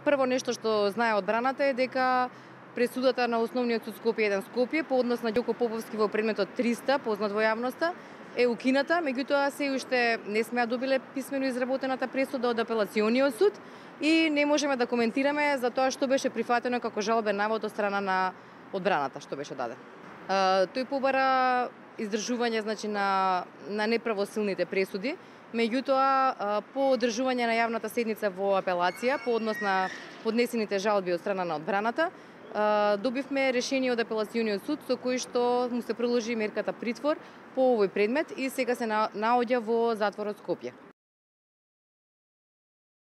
Прво нешто што знае одбраната е дека пресудата на Основниот суд Скопје 1 Скопје по однос на Ѓоко Поповски во предметот 300, познат во јавноста, е укината, меѓутоа се уште не сме ја добиле писмено изработената пресуда од Апелациониот суд и не можеме да коментираме за тоа што беше прифатено како жалбен навод од страна на одбраната што беше даден. Тој побара издржување на неправосилните пресуди, меѓутоа по одржување на јавната седница во апелација по однос на поднесените жалби од страна на одбраната, добивме решение од Апелациониот суд со кој што му се приложи мерката притвор по овој предмет и сега се наоѓа во затворот Скопје.